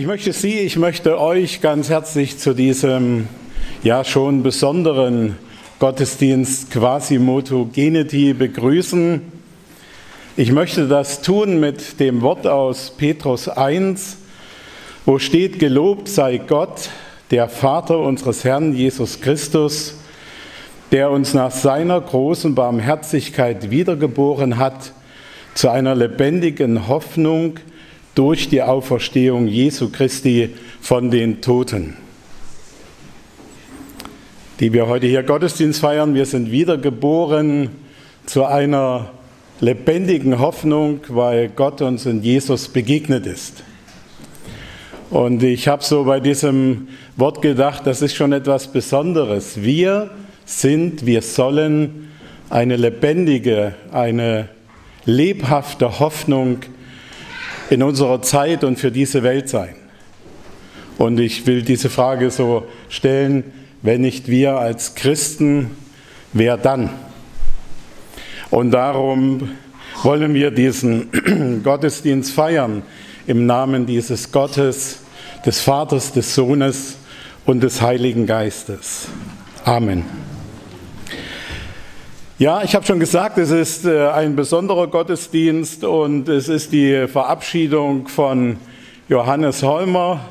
Ich möchte euch ganz herzlich zu diesem schon besonderen Gottesdienst Quasimodo Geniti begrüßen. Ich möchte das tun mit dem Wort aus Petrus 1, wo steht: Gelobt sei Gott, der Vater unseres Herrn Jesus Christus, der uns nach seiner großen Barmherzigkeit wiedergeboren hat zu einer lebendigen Hoffnung durch die Auferstehung Jesu Christi von den Toten. Die wir heute hier Gottesdienst feiern, wir sind wiedergeboren zu einer lebendigen Hoffnung, weil Gott uns in Jesus begegnet ist. Und ich habe so bei diesem Wort gedacht, das ist schon etwas Besonderes. Wir sollen eine lebendige, eine lebhafte Hoffnung in unserer Zeit und für diese Welt sein. Und ich will diese Frage so stellen: Wenn nicht wir als Christen, wer dann? Und darum wollen wir diesen Gottesdienst feiern im Namen dieses Gottes, des Vaters, des Sohnes und des Heiligen Geistes. Amen. Ja, ich habe schon gesagt, es ist ein besonderer Gottesdienst und es ist die Verabschiedung von Johannes Holmer.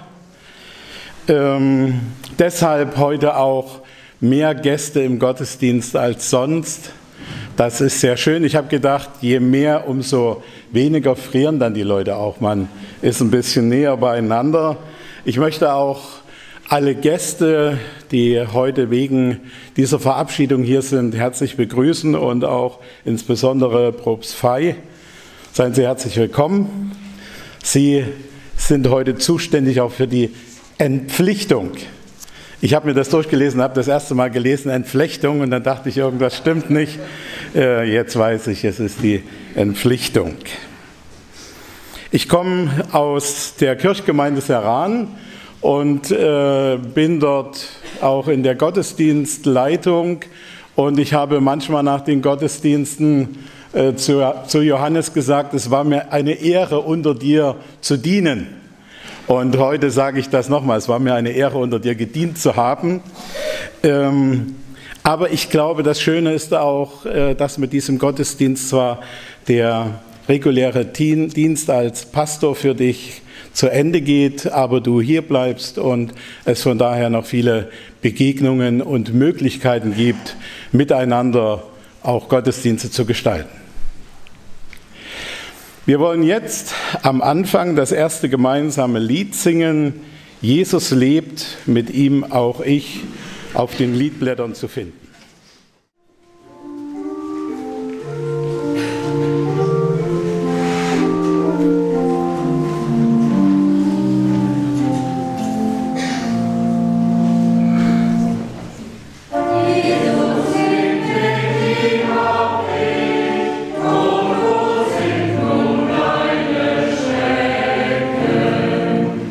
Deshalb heute auch mehr Gäste im Gottesdienst als sonst. Das ist sehr schön. Ich habe gedacht, je mehr, umso weniger frieren dann die Leute auch. Man ist ein bisschen näher beieinander. Ich möchte auch alle Gäste, die heute wegen dieser Verabschiedung hier sind, herzlich begrüßen und auch insbesondere Probst Fei. Seien Sie herzlich willkommen. Sie sind heute zuständig auch für die Entpflichtung. Ich habe mir das durchgelesen, habe das erste Mal gelesen, Entflechtung, und dann dachte ich, irgendwas stimmt nicht. Jetzt weiß ich, es ist die Entpflichtung. Ich komme aus der Kirchgemeinde Serran und bin dort auch in der Gottesdienstleitung, und ich habe manchmal nach den Gottesdiensten zu Johannes gesagt, es war mir eine Ehre, unter dir zu dienen. Und heute sage ich das nochmal, es war mir eine Ehre, unter dir gedient zu haben. Aber ich glaube, das Schöne ist auch, dass mit diesem Gottesdienst zwar der reguläre Dienst als Pastor für dich zu Ende geht, aber du hier bleibst und es von daher noch viele Begegnungen und Möglichkeiten gibt, miteinander auch Gottesdienste zu gestalten. Wir wollen jetzt am Anfang das erste gemeinsame Lied singen: Jesus lebt, mit ihm auch ich, auf den Liedblättern zu finden.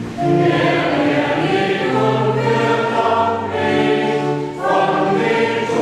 Von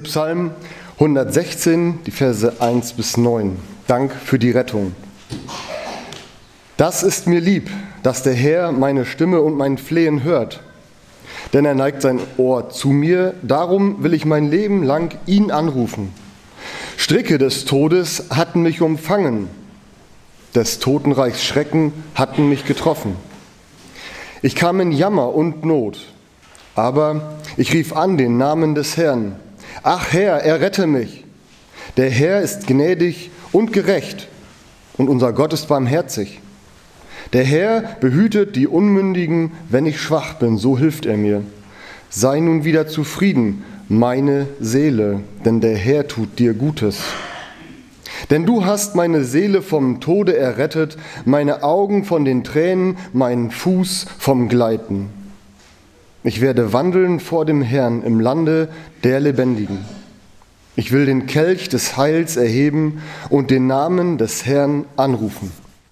Psalm 116, die Verse 1 bis 9. Dank für die Rettung. Das ist mir lieb, dass der Herr meine Stimme und mein Flehen hört. Denn er neigt sein Ohr zu mir, darum will ich mein Leben lang ihn anrufen. Stricke des Todes hatten mich umfangen, des Totenreichs Schrecken hatten mich getroffen. Ich kam in Jammer und Not, aber ich rief an den Namen des Herrn. Ach Herr, errette mich. Der Herr ist gnädig und gerecht und unser Gott ist barmherzig. Der Herr behütet die Unmündigen, wenn ich schwach bin, so hilft er mir. Sei nun wieder zufrieden, meine Seele, denn der Herr tut dir Gutes. Denn du hast meine Seele vom Tode errettet, meine Augen von den Tränen, meinen Fuß vom Gleiten. Ich werde wandeln vor dem Herrn im Lande der Lebendigen. Ich will den Kelch des Heils erheben und den Namen des Herrn anrufen.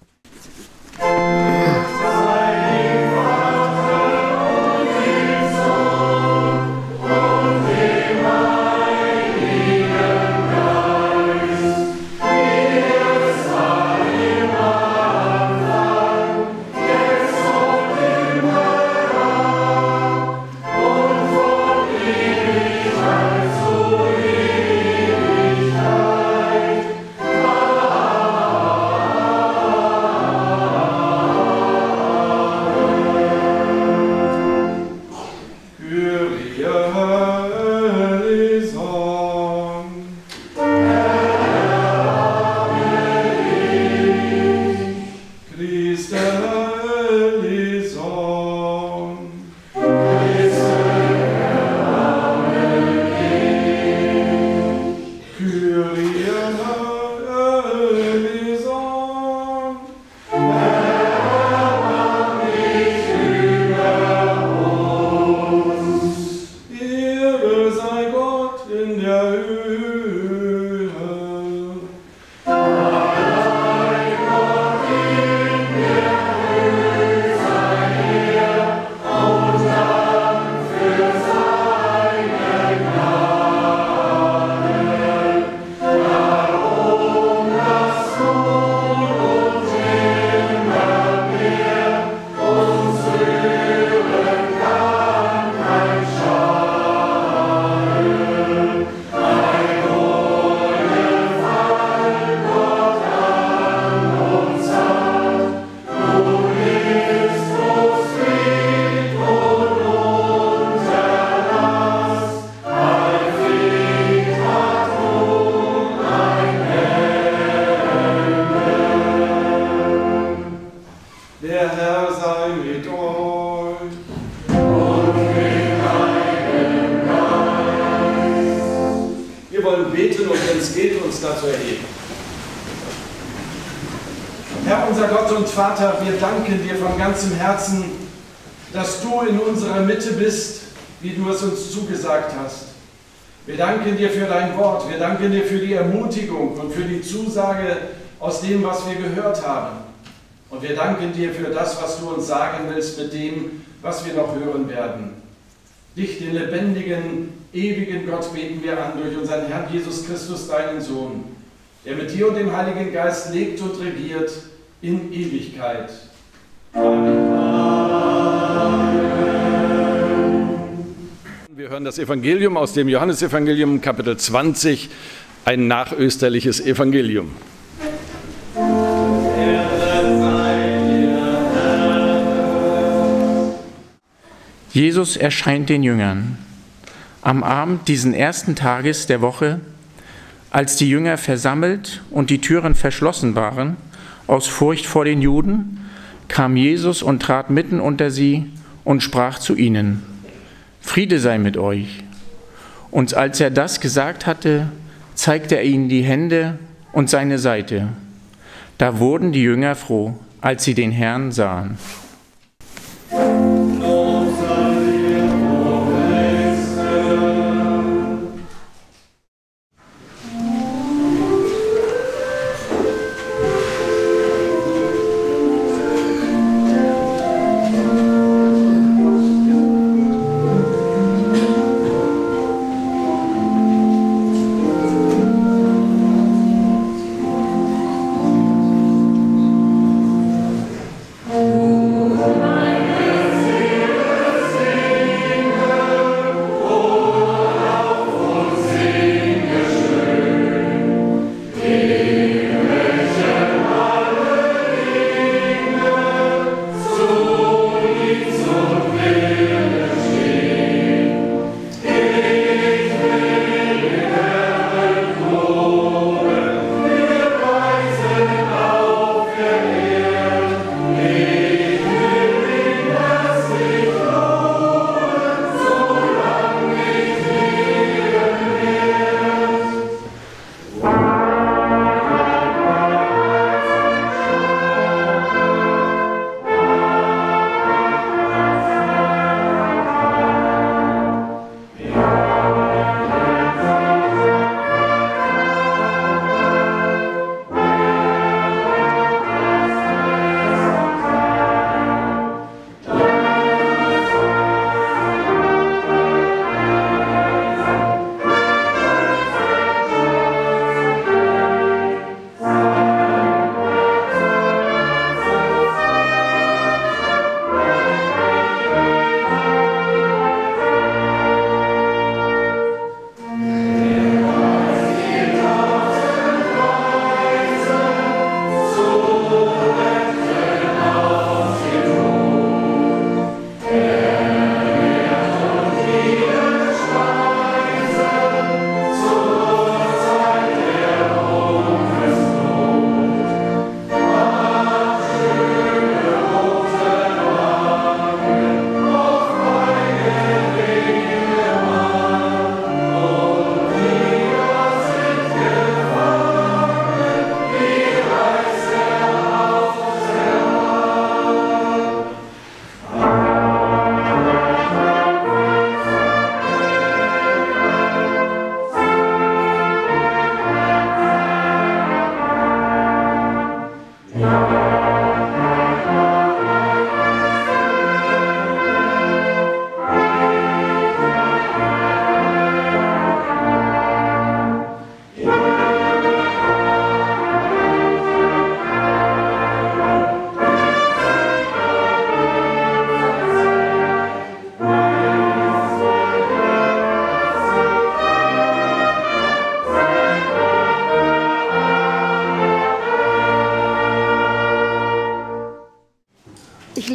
Herr, unser Gott und Vater, wir danken dir von ganzem Herzen, dass du in unserer Mitte bist, wie du es uns zugesagt hast. Wir danken dir für dein Wort, wir danken dir für die Ermutigung und für die Zusage aus dem, was wir gehört haben. Und wir danken dir für das, was du uns sagen willst mit dem, was wir noch hören werden. Dich, den lebendigen, ewigen Gott, beten wir an durch unseren Herrn Jesus Christus, deinen Sohn, der mit dir und dem Heiligen Geist lebt und regiert in Ewigkeit. Amen. Wir hören das Evangelium aus dem Johannesevangelium, Kapitel 20, ein nachösterliches Evangelium. Jesus erscheint den Jüngern. Am Abend diesen ersten Tages der Woche, als die Jünger versammelt und die Türen verschlossen waren, aus Furcht vor den Juden, kam Jesus und trat mitten unter sie und sprach zu ihnen: Friede sei mit euch. Und als er das gesagt hatte, zeigte er ihnen die Hände und seine Seite. Da wurden die Jünger froh, als sie den Herrn sahen.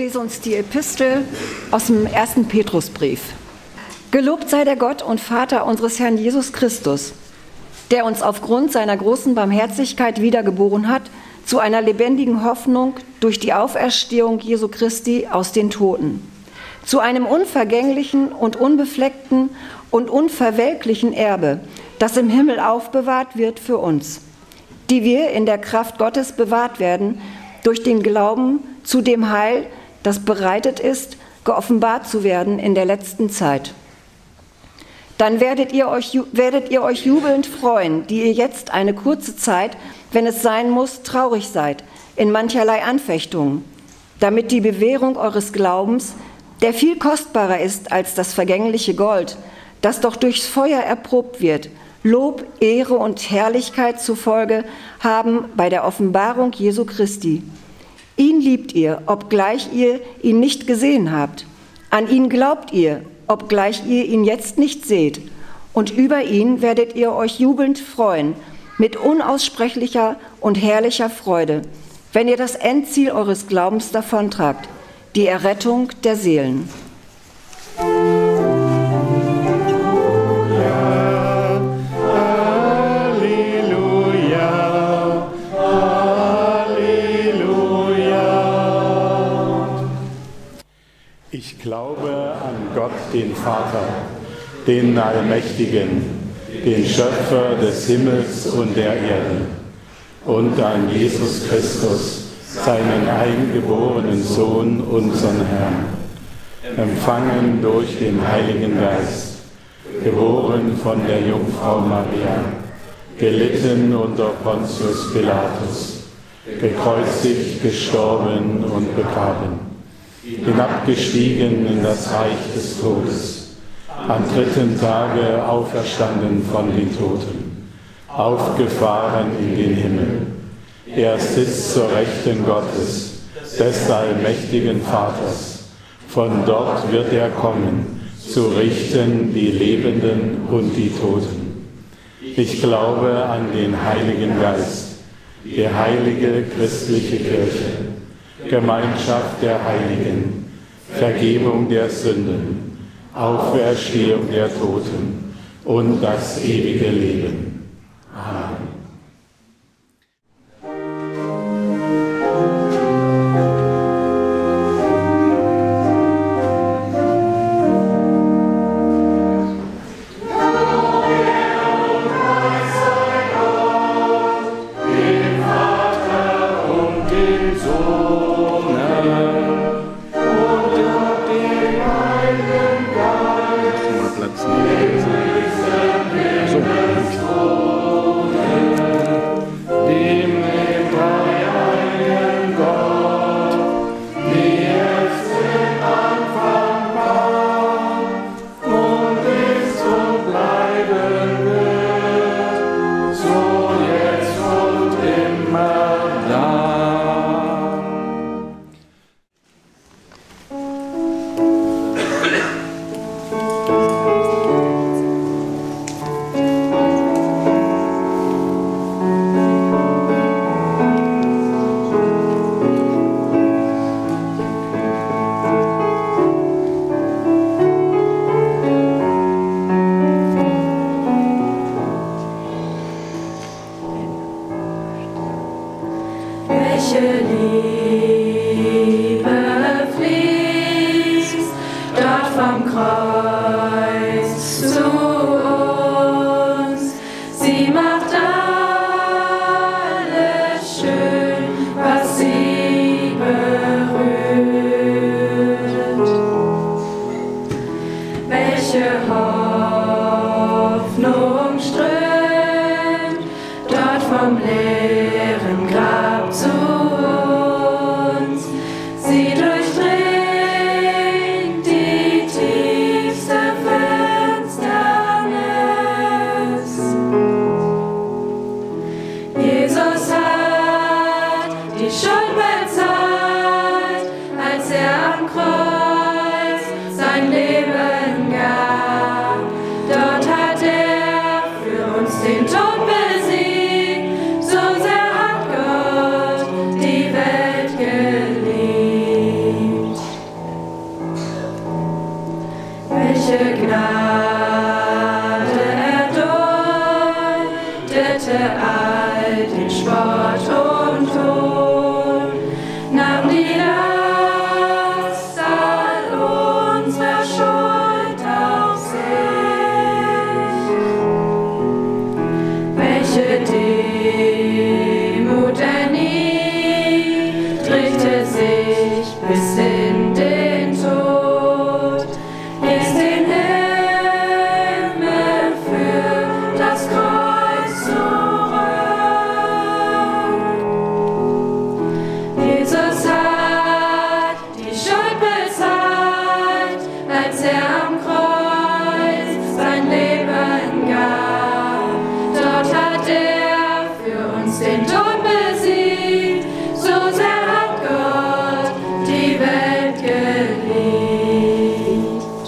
lese uns die Epistel aus dem 1. Petrusbrief. Gelobt sei der Gott und Vater unseres Herrn Jesus Christus, der uns aufgrund seiner großen Barmherzigkeit wiedergeboren hat zu einer lebendigen Hoffnung durch die Auferstehung Jesu Christi aus den Toten, zu einem unvergänglichen und unbefleckten und unverwelklichen Erbe, das im Himmel aufbewahrt wird für uns, die wir in der Kraft Gottes bewahrt werden, durch den Glauben zu dem Heil, das bereitet ist, geoffenbart zu werden in der letzten Zeit. Dann werdet ihr euch jubelnd freuen, die ihr jetzt eine kurze Zeit, wenn es sein muss, traurig seid, in mancherlei Anfechtungen, damit die Bewährung eures Glaubens, der viel kostbarer ist als das vergängliche Gold, das doch durchs Feuer erprobt wird, Lob, Ehre und Herrlichkeit zufolge haben bei der Offenbarung Jesu Christi. Ihn liebt ihr, obgleich ihr ihn nicht gesehen habt. An ihn glaubt ihr, obgleich ihr ihn jetzt nicht seht. Und über ihn werdet ihr euch jubelnd freuen, mit unaussprechlicher und herrlicher Freude, wenn ihr das Endziel eures Glaubens davontragt, die Errettung der Seelen. Ich glaube an Gott, den Vater, den Allmächtigen, den Schöpfer des Himmels und der Erde, und an Jesus Christus, seinen eingeborenen Sohn, unseren Herrn, empfangen durch den Heiligen Geist, geboren von der Jungfrau Maria, gelitten unter Pontius Pilatus, gekreuzigt, gestorben und begraben, hinabgestiegen in das Reich des Todes, am dritten Tage auferstanden von den Toten, aufgefahren in den Himmel. Er sitzt zur Rechten Gottes, des allmächtigen Vaters. Von dort wird er kommen, zu richten die Lebenden und die Toten. Ich glaube an den Heiligen Geist, die heilige christliche Kirche, Gemeinschaft der Heiligen, Vergebung der Sünden, Auferstehung der Toten und das ewige Leben. Amen. Die Welt geliebt. Gnade erduldete all den Spott und Hohn, nahm die Last all unserer Schuld auf sich. Welche Demut erniedrigte sich bis in den Tod, ließ den Himmel für das Kreuz zurück. Jesus hat die Schuld bezahlt, als er am Kreuz sein Leben gab. Dort hat er für uns den Tod besiegt, so sehr hat Gott die Welt geliebt.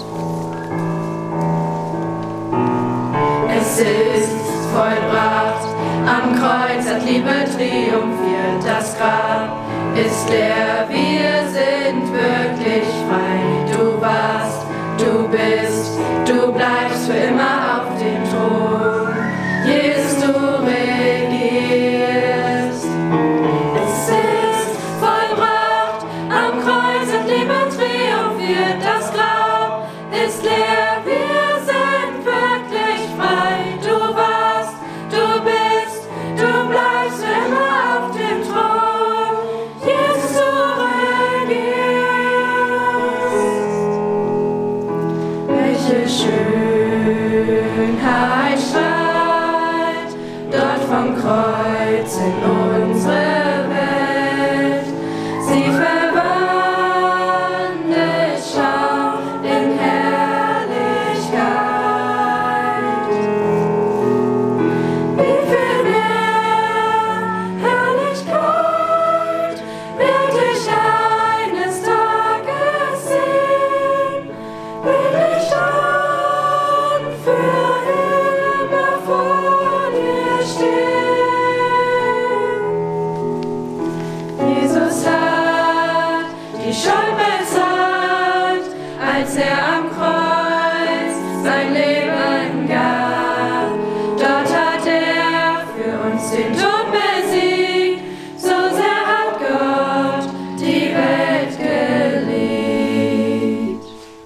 Es ist vollbracht, am Kreuz hat Liebe triumphiert, das Grab ist leer, wir sind wirklich frei. Du warst, du bist, du bleibst für immer auf dem Thron. Jesus, du regierst. Es ist vollbracht, am Kreuz hat Liebe triumphiert, das Grab ist leer, wir sind wirklich frei. Du warst, du bist, du bleibst für immer auf dem Thron. Jesus, du regierst. Welche Schönheit strahlt dort vom Kreuz in unsere Welt. Sie verwandelt Schau in Herrlichkeit. Wie viel mehr Herrlichkeit werd ich eines Tages sehen, will ich dann für immer vor dir stehen. Jesus hat die Schuld bezahlt, als er am Kreuz sein Leben gab. Dort hat er für uns den Tod besiegt, so sehr hat Gott die Welt geliebt.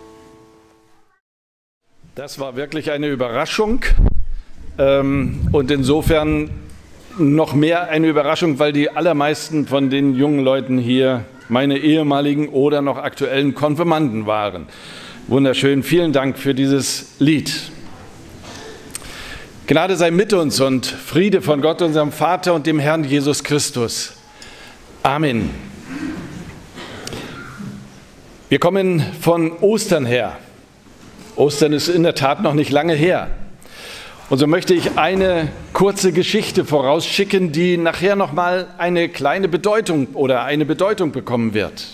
Das war wirklich eine Überraschung und insofern noch mehr eine Überraschung, weil die allermeisten von den jungen Leuten hier meine ehemaligen oder noch aktuellen Konfirmanden waren. Wunderschön, vielen Dank für dieses Lied. Gnade sei mit uns und Friede von Gott, unserem Vater und dem Herrn Jesus Christus. Amen. Wir kommen von Ostern her. Ostern ist in der Tat noch nicht lange her. Und so möchte ich eine kurze Geschichte vorausschicken, die nachher nochmal eine kleine Bedeutung oder eine Bedeutung bekommen wird.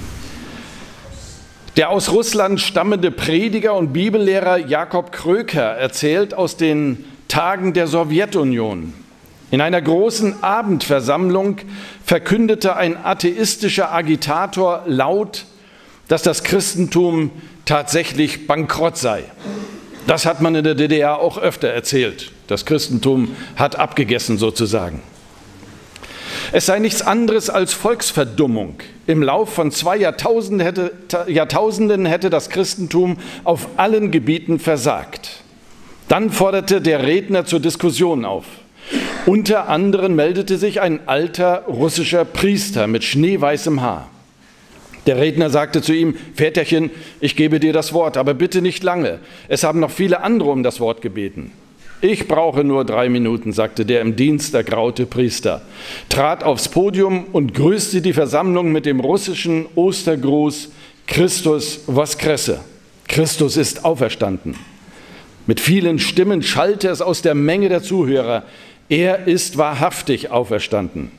Der aus Russland stammende Prediger und Bibellehrer Jakob Kröker erzählt aus den Tagen der Sowjetunion. In einer großen Abendversammlung verkündete ein atheistischer Agitator laut, dass das Christentum tatsächlich bankrott sei. Das hat man in der DDR auch öfter erzählt. Das Christentum hat abgegessen sozusagen. Es sei nichts anderes als Volksverdummung. Im Lauf von 2 Jahrtausenden hätte das Christentum auf allen Gebieten versagt. Dann forderte der Redner zur Diskussion auf. Unter anderem meldete sich ein alter russischer Priester mit schneeweißem Haar. Der Redner sagte zu ihm: Väterchen, ich gebe dir das Wort, aber bitte nicht lange. Es haben noch viele andere um das Wort gebeten. Ich brauche nur 3 Minuten, sagte der im Dienst ergraute Priester, trat aufs Podium und grüßte die Versammlung mit dem russischen Ostergruß: Christus Voskresse. Christus ist auferstanden. Mit vielen Stimmen schallte es aus der Menge der Zuhörer: Er ist wahrhaftig auferstanden.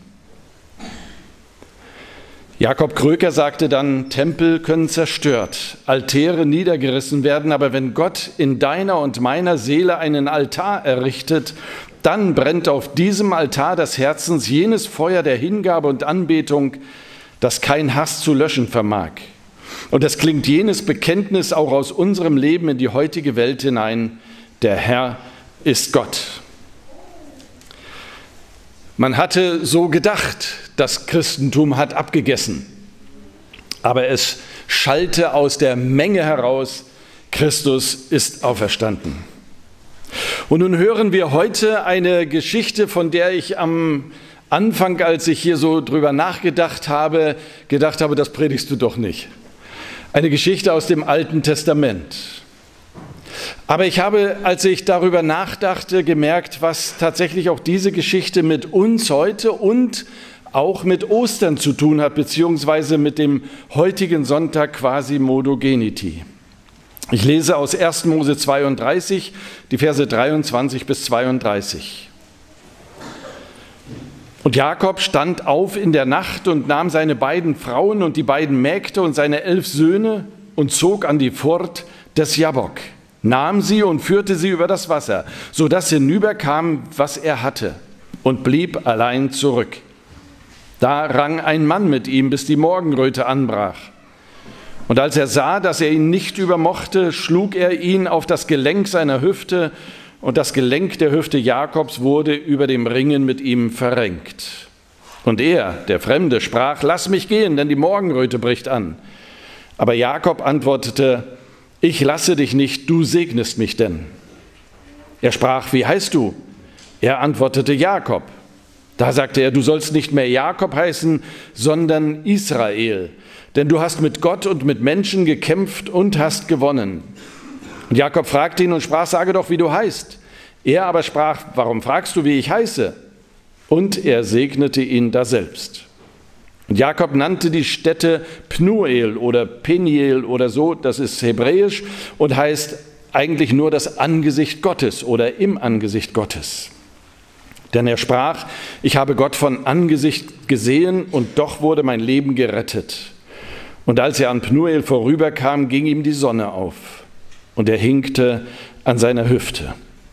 Jakob Kröker sagte dann: Tempel können zerstört, Altäre niedergerissen werden, aber wenn Gott in deiner und meiner Seele einen Altar errichtet, dann brennt auf diesem Altar des Herzens jenes Feuer der Hingabe und Anbetung, das kein Hass zu löschen vermag. Und das klingt jenes Bekenntnis auch aus unserem Leben in die heutige Welt hinein: Der Herr ist Gott. Man hatte so gedacht, das Christentum hat abgegessen. Aber es schallte aus der Menge heraus: Christus ist auferstanden. Und nun hören wir heute eine Geschichte, von der ich am Anfang, als ich hier so drüber nachgedacht habe, das predigst du doch nicht. Eine Geschichte aus dem Alten Testament. Aber ich habe, als ich darüber nachdachte, gemerkt, was tatsächlich auch diese Geschichte mit uns heute und auch mit Ostern zu tun hat, beziehungsweise mit dem heutigen Sonntag Quasimodo Geniti. Ich lese aus 1. Mose 32, die Verse 23 bis 32. Und Jakob stand auf in der Nacht und nahm seine beiden Frauen und die beiden Mägde und seine 11 Söhne und zog an die Furt des Jabbok, nahm sie und führte sie über das Wasser, sodass hinüberkam, was er hatte, und blieb allein zurück. Da rang ein Mann mit ihm, bis die Morgenröte anbrach. Und als er sah, dass er ihn nicht übermochte, schlug er ihn auf das Gelenk seiner Hüfte, und das Gelenk der Hüfte Jakobs wurde über dem Ringen mit ihm verrenkt. Und er, der Fremde, sprach: Lass mich gehen, denn die Morgenröte bricht an. Aber Jakob antwortete: Ich lasse dich nicht, du segnest mich denn. Er sprach: Wie heißt du? Er antwortete: Jakob. Da sagte er: Du sollst nicht mehr Jakob heißen, sondern Israel, denn du hast mit Gott und mit Menschen gekämpft und hast gewonnen. Und Jakob fragte ihn und sprach: Sage doch, wie du heißt. Er aber sprach: Warum fragst du, wie ich heiße? Und er segnete ihn daselbst. Und Jakob nannte die Stätte Pnuel oder Peniel oder so, das ist hebräisch und heißt eigentlich nur das Angesicht Gottes oder im Angesicht Gottes. Denn er sprach: Ich habe Gott von Angesicht gesehen und doch wurde mein Leben gerettet. Und als er an Pnuel vorüberkam, ging ihm die Sonne auf und er hinkte an seiner Hüfte.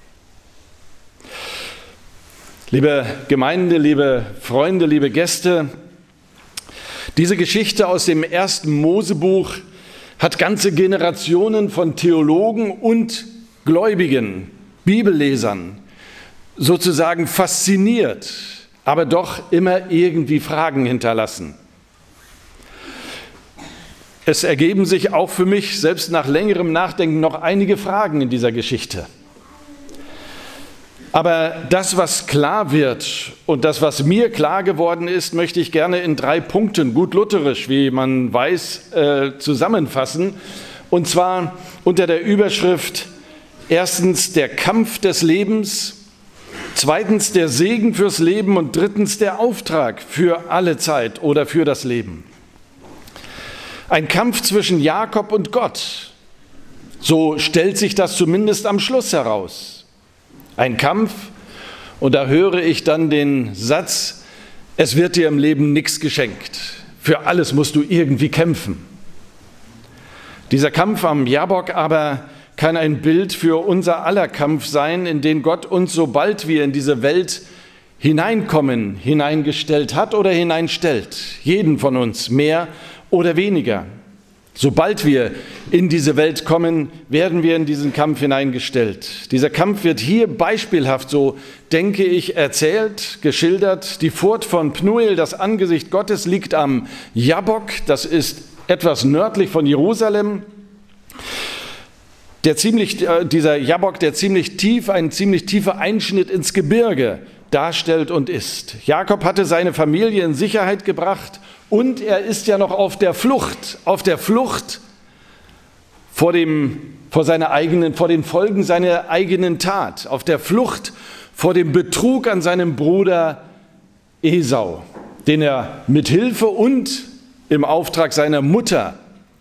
Liebe Gemeinde, liebe Freunde, liebe Gäste, diese Geschichte aus dem 1. Mosebuch hat ganze Generationen von Theologen und Gläubigen, Bibellesern sozusagen fasziniert, aber doch immer irgendwie Fragen hinterlassen. Es ergeben sich auch für mich, selbst nach längerem Nachdenken, noch einige Fragen in dieser Geschichte. Aber das, was klar wird und das, was mir klar geworden ist, möchte ich gerne in 3 Punkten, gut lutherisch, wie man weiß, zusammenfassen. Und zwar unter der Überschrift: Erstens der Kampf des Lebens, zweitens der Segen fürs Leben und drittens der Auftrag für alle Zeit oder für das Leben. Ein Kampf zwischen Jakob und Gott, so stellt sich das zumindest am Schluss heraus. Ein Kampf, und da höre ich dann den Satz: Es wird dir im Leben nichts geschenkt, für alles musst du irgendwie kämpfen. Dieser Kampf am Jabbok aber kann ein Bild für unser aller Kampf sein, in den Gott uns, sobald wir in diese Welt hineinkommen, hineingestellt hat oder hineinstellt, jeden von uns, mehr oder weniger. Sobald wir in diese Welt kommen, werden wir in diesen Kampf hineingestellt. Dieser Kampf wird hier beispielhaft, so denke ich, erzählt, geschildert. Die Furt von Pnuel, das Angesicht Gottes, liegt am Jabbok, das ist etwas nördlich von Jerusalem. Dieser Jabbok, der ein ziemlich tiefer Einschnitt ins Gebirge darstellt und ist. Jakob hatte seine Familie in Sicherheit gebracht und er ist ja noch auf der Flucht vor den Folgen seiner eigenen Tat, auf der Flucht vor dem Betrug an seinem Bruder Esau, den er mit Hilfe und im Auftrag seiner Mutter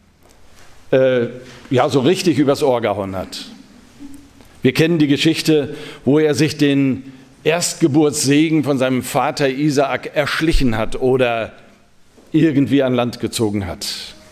so richtig übers Ohr gehauen hat. Wir kennen die Geschichte, wo er sich den Erstgeburtssegen von seinem Vater Isaak erschlichen hat oder irgendwie an Land gezogen hat.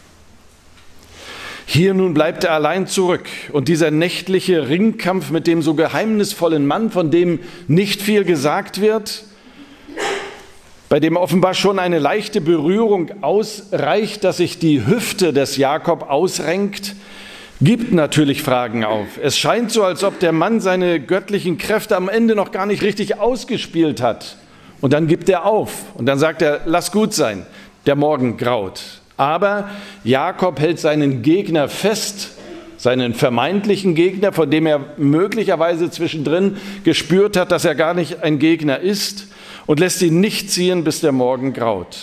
Hier nun bleibt er allein zurück und dieser nächtliche Ringkampf mit dem so geheimnisvollen Mann, von dem nicht viel gesagt wird, bei dem offenbar schon eine leichte Berührung ausreicht, dass sich die Hüfte des Jakob ausrenkt, gibt natürlich Fragen auf. Es scheint so, als ob der Mann seine göttlichen Kräfte am Ende noch gar nicht richtig ausgespielt hat. Und dann gibt er auf und dann sagt er, lass gut sein, der Morgen graut. Aber Jakob hält seinen Gegner fest, seinen vermeintlichen Gegner, von dem er möglicherweise zwischendrin gespürt hat, dass er gar nicht ein Gegner ist, und lässt ihn nicht ziehen, bis der Morgen graut.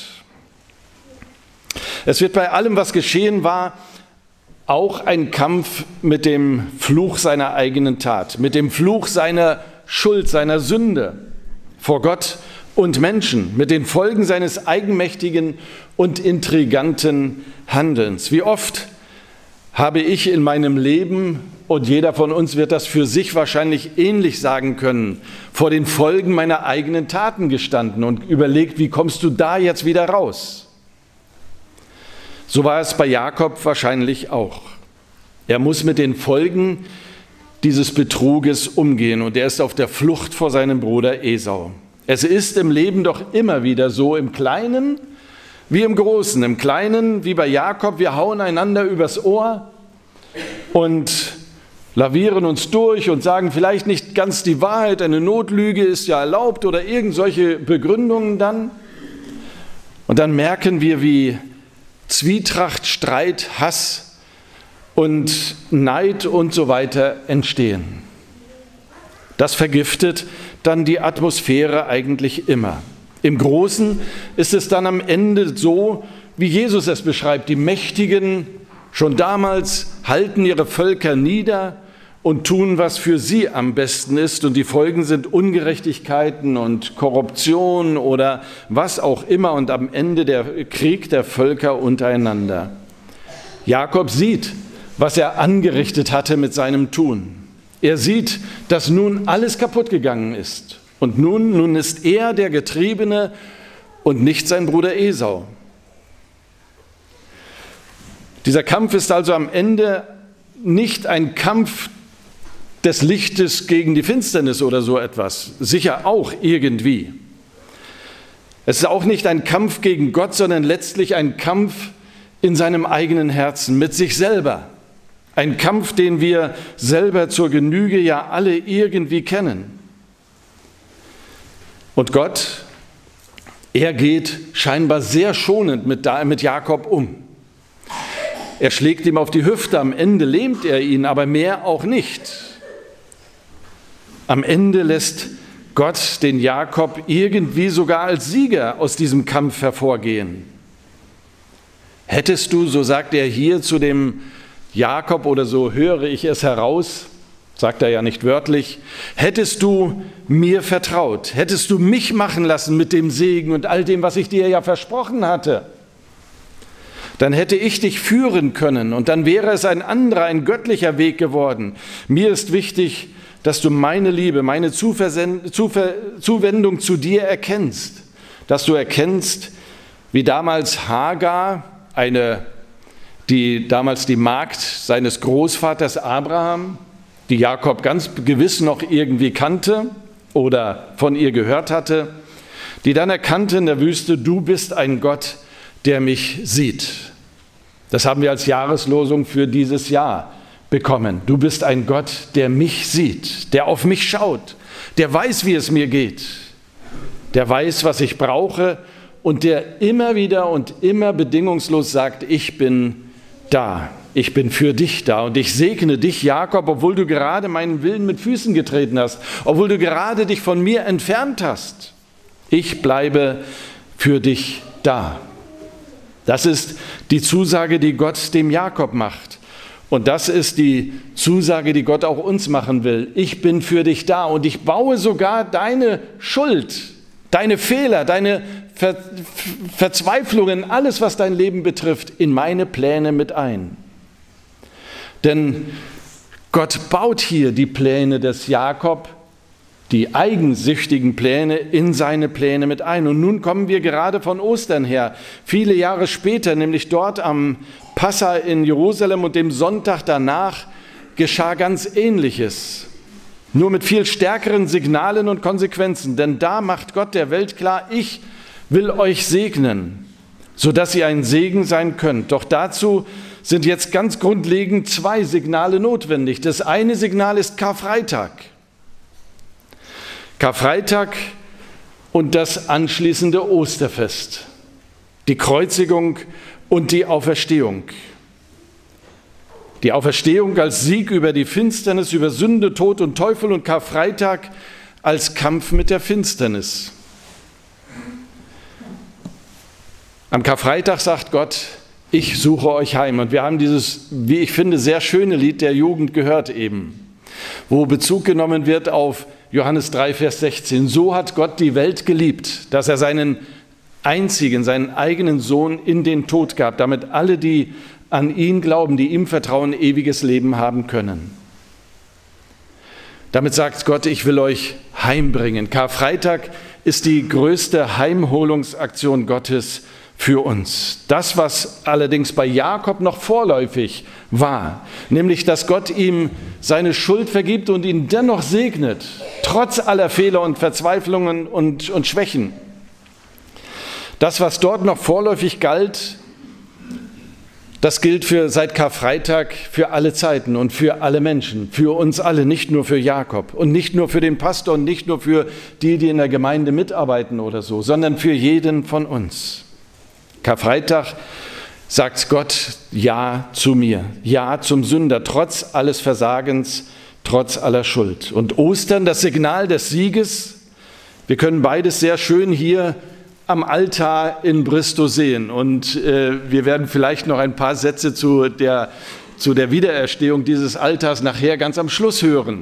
Es wird bei allem, was geschehen war, auch ein Kampf mit dem Fluch seiner eigenen Tat, mit dem Fluch seiner Schuld, seiner Sünde vor Gott und Menschen, mit den Folgen seines eigenmächtigen und intriganten Handelns. Wie oft habe ich in meinem Leben, und jeder von uns wird das für sich wahrscheinlich ähnlich sagen können, vor den Folgen meiner eigenen Taten gestanden und überlegt, wie kommst du da jetzt wieder raus? So war es bei Jakob wahrscheinlich auch. Er muss mit den Folgen dieses Betruges umgehen und er ist auf der Flucht vor seinem Bruder Esau. Es ist im Leben doch immer wieder so, im Kleinen wie im Großen. Im Kleinen wie bei Jakob, wir hauen einander übers Ohr und lavieren uns durch und sagen vielleicht nicht ganz die Wahrheit, eine Notlüge ist ja erlaubt oder irgend solche Begründungen dann. Und dann merken wir, wie Zwietracht, Streit, Hass und Neid und so weiter entstehen. Das vergiftet dann die Atmosphäre eigentlich immer. Im Großen ist es dann am Ende so, wie Jesus es beschreibt. Die Mächtigen schon damals halten ihre Völker nieder und tun, was für sie am besten ist. Und die Folgen sind Ungerechtigkeiten und Korruption oder was auch immer. Und am Ende der Krieg der Völker untereinander. Jakob sieht, was er angerichtet hatte mit seinem Tun. Er sieht, dass nun alles kaputt gegangen ist. Und nun ist er der Getriebene und nicht sein Bruder Esau. Dieser Kampf ist also am Ende nicht ein Kampf des Lichtes gegen die Finsternis oder so etwas. Sicher auch irgendwie. Es ist auch nicht ein Kampf gegen Gott, sondern letztlich ein Kampf in seinem eigenen Herzen, mit sich selber. Ein Kampf, den wir selber zur Genüge ja alle irgendwie kennen. Und Gott, er geht scheinbar sehr schonend mit Jakob um. Er schlägt ihm auf die Hüfte, am Ende lähmt er ihn, aber mehr auch nicht. Am Ende lässt Gott den Jakob irgendwie sogar als Sieger aus diesem Kampf hervorgehen. Hättest du, so sagt er hier zu dem Jakob, oder so höre ich es heraus, sagt er ja nicht wörtlich, hättest du mir vertraut, hättest du mich machen lassen mit dem Segen und all dem, was ich dir ja versprochen hatte, dann hätte ich dich führen können und dann wäre es ein anderer, ein göttlicher Weg geworden. Mir ist wichtig, dass du meine Liebe, meine Zuwendung zu dir erkennst, dass du erkennst, wie damals Hagar, die damals die Magd seines Großvaters Abraham, die Jakob ganz gewiss noch irgendwie kannte oder von ihr gehört hatte, die dann erkannte in der Wüste, du bist ein Gott, der mich sieht. Das haben wir als Jahreslosung für dieses Jahr bekommen. Du bist ein Gott, der mich sieht, der auf mich schaut, der weiß, wie es mir geht, der weiß, was ich brauche und der immer wieder und immer bedingungslos sagt, ich bin da, ich bin für dich da und ich segne dich, Jakob, obwohl du gerade meinen Willen mit Füßen getreten hast, obwohl du gerade dich von mir entfernt hast. Ich bleibe für dich da. Das ist die Zusage, die Gott dem Jakob macht. Und das ist die Zusage, die Gott auch uns machen will. Ich bin für dich da und ich baue sogar deine Schuld, deine Fehler, deine Verzweiflungen, alles, was dein Leben betrifft, in meine Pläne mit ein. Denn Gott baut hier die Pläne des Jakob, die eigensüchtigen Pläne, in seine Pläne mit ein. Und nun kommen wir gerade von Ostern her, viele Jahre später, nämlich dort am Passa in Jerusalem und dem Sonntag danach geschah ganz Ähnliches. Nur mit viel stärkeren Signalen und Konsequenzen. Denn da macht Gott der Welt klar, ich will euch segnen, sodass ihr ein Segen sein könnt. Doch dazu sind jetzt ganz grundlegend 2 Signale notwendig. Das eine Signal ist Karfreitag. Karfreitag und das anschließende Osterfest, die Kreuzigung und die Auferstehung. Die Auferstehung als Sieg über die Finsternis, über Sünde, Tod und Teufel und Karfreitag als Kampf mit der Finsternis. Am Karfreitag sagt Gott, ich suche euch heim. Und wir haben dieses, wie ich finde, sehr schöne Lied der Jugend gehört eben, wo Bezug genommen wird auf Johannes 3, Vers 16. So hat Gott die Welt geliebt, dass er seinen einzigen, seinen eigenen Sohn in den Tod gab, damit alle, die an ihn glauben, die ihm vertrauen, ewiges Leben haben können. Damit sagt Gott, ich will euch heimbringen. Karfreitag ist die größte Heimholungsaktion Gottes für uns. Das, was allerdings bei Jakob noch vorläufig war, nämlich, dass Gott ihm seine Schuld vergibt und ihn dennoch segnet, trotz aller Fehler und Verzweiflungen und Schwächen. Das, was dort noch vorläufig galt, das gilt seit Karfreitag für alle Zeiten und für alle Menschen, für uns alle, nicht nur für Jakob und nicht nur für den Pastor und nicht nur für die, die in der Gemeinde mitarbeiten oder so, sondern für jeden von uns. Karfreitag sagt Gott Ja zu mir, Ja zum Sünder, trotz alles Versagens, trotz aller Schuld. Und Ostern, das Signal des Sieges, wir können beides sehr schön hier am Altar in Bristow sehen. Und wir werden vielleicht noch ein paar Sätze zu der Wiedererstehung dieses Altars nachher ganz am Schluss hören.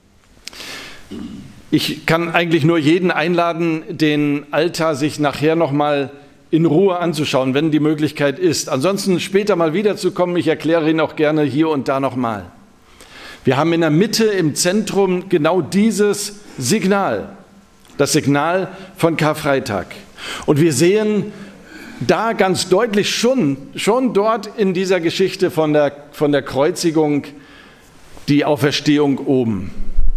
Ich kann eigentlich nur jeden einladen, den Altar sich nachher noch mal in Ruhe anzuschauen, wenn die Möglichkeit ist. Ansonsten später mal wiederzukommen, ich erkläre ihn auch gerne hier und da nochmal. Wir haben in der Mitte, im Zentrum genau dieses Signal, das Signal von Karfreitag. Und wir sehen da ganz deutlich schon dort in dieser Geschichte von der Kreuzigung die Auferstehung oben.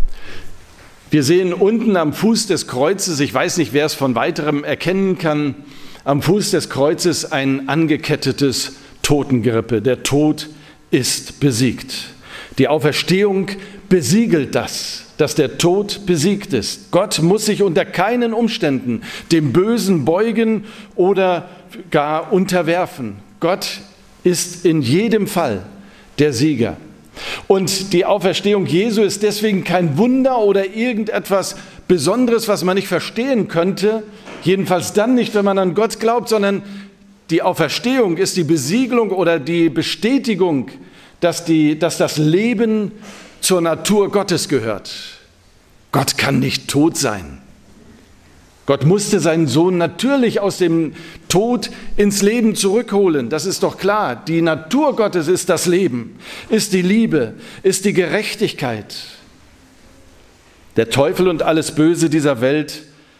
Wir sehen unten am Fuß des Kreuzes, ich weiß nicht, wer es von weiterem erkennen kann, am Fuß des Kreuzes ein angekettetes Totengerippe. Der Tod ist besiegt. Die Auferstehung besiegelt das, dass der Tod besiegt ist. Gott muss sich unter keinen Umständen dem Bösen beugen oder gar unterwerfen. Gott ist in jedem Fall der Sieger. Und die Auferstehung Jesu ist deswegen kein Wunder oder irgendetwas Besonderes, was man nicht verstehen könnte, jedenfalls dann nicht, wenn man an Gott glaubt, sondern die Auferstehung ist die Besiegelung oder die Bestätigung, dass das Leben zur Natur Gottes gehört. Gott kann nicht tot sein. Gott musste seinen Sohn natürlich aus dem Tod ins Leben zurückholen. Das ist doch klar. Die Natur Gottes ist das Leben, ist die Liebe, ist die Gerechtigkeit. Der Teufel und alles Böse dieser Welt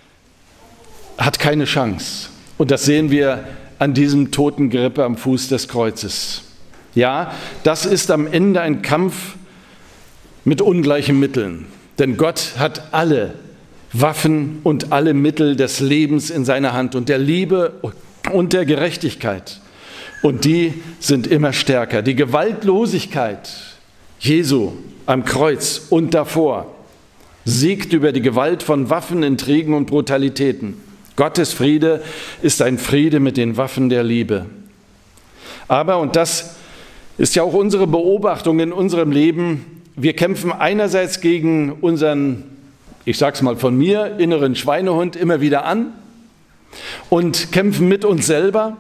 hat keine Chance. Und das sehen wir an diesem Totengerippe am Fuß des Kreuzes. Ja, das ist am Ende ein Kampf mit ungleichen Mitteln. Denn Gott hat alle Waffen und alle Mittel des Lebens in seiner Hand und der Liebe und der Gerechtigkeit. Und die sind immer stärker. Die Gewaltlosigkeit Jesu am Kreuz und davor siegt über die Gewalt von Waffen, Intrigen und Brutalitäten. Gottes Friede ist ein Friede mit den Waffen der Liebe. Aber, und das ist ja auch unsere Beobachtung in unserem Leben, wir kämpfen einerseits gegen unseren, ich sage es mal von mir, inneren Schweinehund immer wieder an und kämpfen mit uns selber,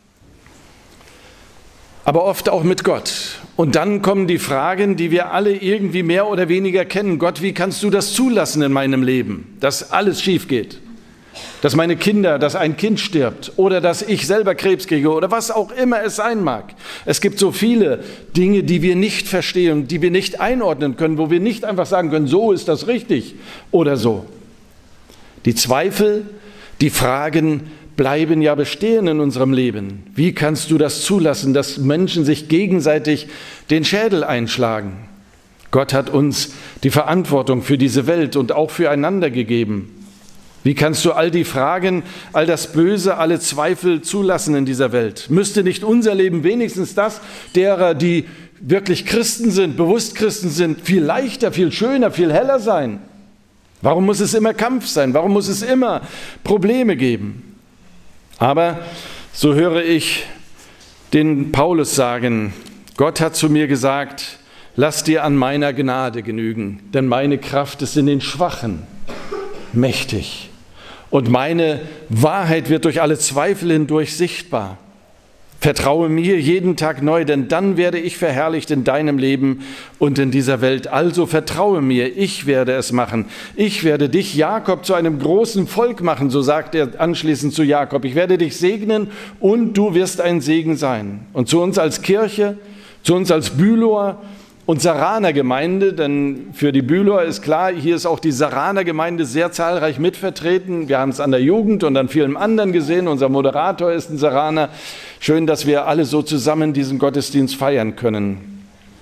aber oft auch mit Gott. Und dann kommen die Fragen, die wir alle irgendwie mehr oder weniger kennen. Gott, wie kannst du das zulassen in meinem Leben, dass alles schief geht? Dass meine Kinder, dass ein Kind stirbt oder dass ich selber Krebs kriege oder was auch immer es sein mag. Es gibt so viele Dinge, die wir nicht verstehen, die wir nicht einordnen können, wo wir nicht einfach sagen können, so ist das richtig oder so. Die Zweifel, die Fragen bleiben ja bestehen in unserem Leben. Wie kannst du das zulassen, dass Menschen sich gegenseitig den Schädel einschlagen? Gott hat uns die Verantwortung für diese Welt und auch füreinander gegeben. Wie kannst du all die Fragen, all das Böse, alle Zweifel zulassen in dieser Welt? Müsste nicht unser Leben wenigstens das derer, die wirklich Christen sind, bewusst Christen sind, viel leichter, viel schöner, viel heller sein? Warum muss es immer Kampf sein? Warum muss es immer Probleme geben? Aber so höre ich den Paulus sagen, Gott hat zu mir gesagt, lass dir an meiner Gnade genügen, denn meine Kraft ist in den Schwachen mächtig. Und meine Wahrheit wird durch alle Zweifel hindurch sichtbar. Vertraue mir jeden Tag neu, denn dann werde ich verherrlicht in deinem Leben und in dieser Welt. Also vertraue mir, ich werde es machen. Ich werde dich, Jakob, zu einem großen Volk machen, so sagt er anschließend zu Jakob. Ich werde dich segnen und du wirst ein Segen sein. Und zu uns als Kirche, zu uns als Bülower und Saraner Gemeinde, denn für die Bülower ist klar, hier ist auch die Saraner Gemeinde sehr zahlreich mitvertreten. Wir haben es an der Jugend und an vielen anderen gesehen. Unser Moderator ist ein Saraner. Schön, dass wir alle so zusammen diesen Gottesdienst feiern können.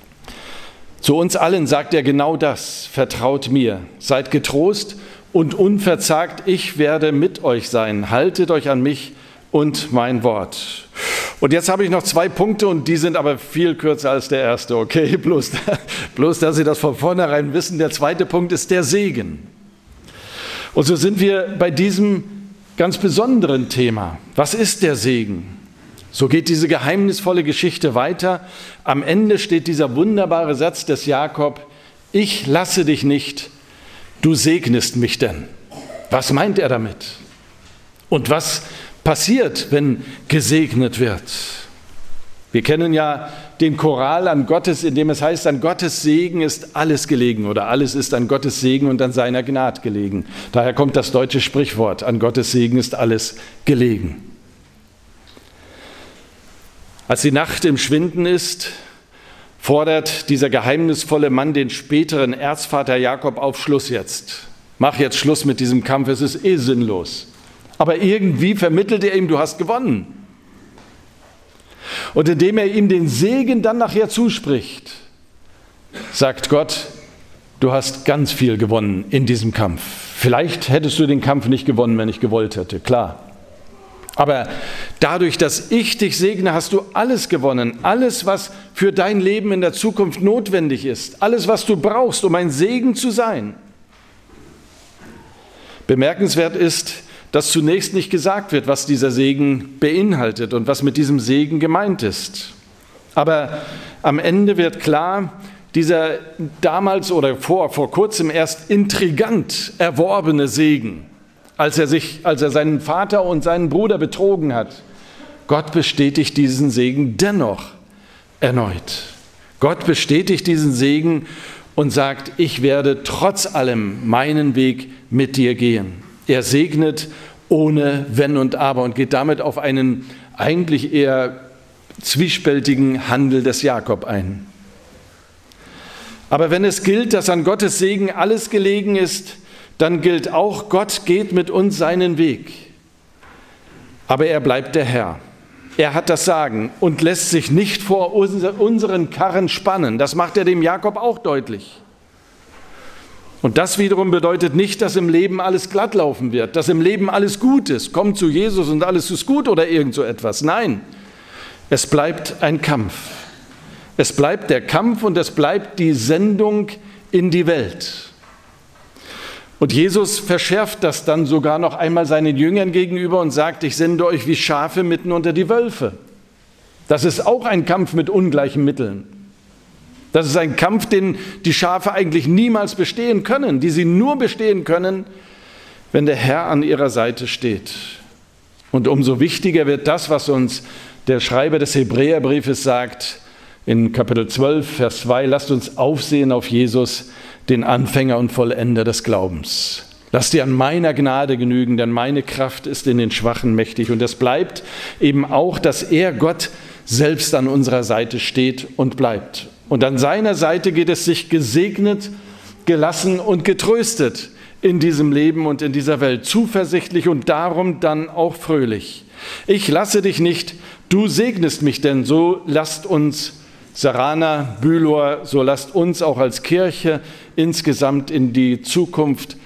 Zu uns allen sagt er genau das: Vertraut mir, seid getrost und unverzagt, ich werde mit euch sein. Haltet euch an mich und mein Wort. Und jetzt habe ich noch 2 Punkte und die sind aber viel kürzer als der erste, okay? Bloß, dass Sie das von vornherein wissen. Der 2. Punkt ist der Segen. Und so sind wir bei diesem ganz besonderen Thema. Was ist der Segen? So geht diese geheimnisvolle Geschichte weiter. Am Ende steht dieser wunderbare Satz des Jakob: Ich lasse dich nicht, du segnest mich denn. Was meint er damit? Und was passiert, wenn gesegnet wird? Wir kennen ja den Choral an Gottes, in dem es heißt, an Gottes Segen ist alles gelegen oder alles ist an Gottes Segen und an seiner Gnade gelegen. Daher kommt das deutsche Sprichwort, an Gottes Segen ist alles gelegen. Als die Nacht im Schwinden ist, fordert dieser geheimnisvolle Mann den späteren Erzvater Jakob auf: Schluss jetzt. Mach jetzt Schluss mit diesem Kampf, es ist sinnlos. Aber irgendwie vermittelt er ihm, du hast gewonnen. Und indem er ihm den Segen dann nachher zuspricht, sagt Gott, du hast ganz viel gewonnen in diesem Kampf. Vielleicht hättest du den Kampf nicht gewonnen, wenn ich gewollt hätte, klar. Aber dadurch, dass ich dich segne, hast du alles gewonnen. Alles, was für dein Leben in der Zukunft notwendig ist. Alles, was du brauchst, um ein Segen zu sein. Bemerkenswert ist, dass zunächst nicht gesagt wird, was dieser Segen beinhaltet und was mit diesem Segen gemeint ist. Aber am Ende wird klar, dieser damals oder vor kurzem erst intrigant erworbene Segen, als er seinen Vater und seinen Bruder betrogen hat, Gott bestätigt diesen Segen dennoch erneut. Gott bestätigt diesen Segen und sagt, ich werde trotz allem meinen Weg mit dir gehen. Er segnet ohne Wenn und Aber und geht damit auf einen eigentlich eher zwiespältigen Handel des Jakob ein. Aber wenn es gilt, dass an Gottes Segen alles gelegen ist, dann gilt auch, Gott geht mit uns seinen Weg. Aber er bleibt der Herr. Er hat das Sagen und lässt sich nicht vor unseren Karren spannen. Das macht er dem Jakob auch deutlich. Und das wiederum bedeutet nicht, dass im Leben alles glatt laufen wird, dass im Leben alles gut ist. Komm zu Jesus und alles ist gut oder irgend so etwas. Nein, es bleibt ein Kampf. Es bleibt der Kampf und es bleibt die Sendung in die Welt. Und Jesus verschärft das dann sogar noch einmal seinen Jüngern gegenüber und sagt, ich sende euch wie Schafe mitten unter die Wölfe. Das ist auch ein Kampf mit ungleichen Mitteln. Das ist ein Kampf, den die Schafe eigentlich niemals bestehen können, die sie nur bestehen können, wenn der Herr an ihrer Seite steht. Und umso wichtiger wird das, was uns der Schreiber des Hebräerbriefes sagt, in Kapitel 12, Vers 2, lasst uns aufsehen auf Jesus, den Anfänger und Vollender des Glaubens. Lass dir an meiner Gnade genügen, denn meine Kraft ist in den Schwachen mächtig. Und es bleibt eben auch, dass er, Gott, selbst an unserer Seite steht und bleibt. Und an seiner Seite geht es sich gesegnet, gelassen und getröstet in diesem Leben und in dieser Welt, zuversichtlich und darum dann auch fröhlich. Ich lasse dich nicht, du segnest mich, denn so lasst uns Saraner, Bülower, so lasst uns auch als Kirche insgesamt in die Zukunft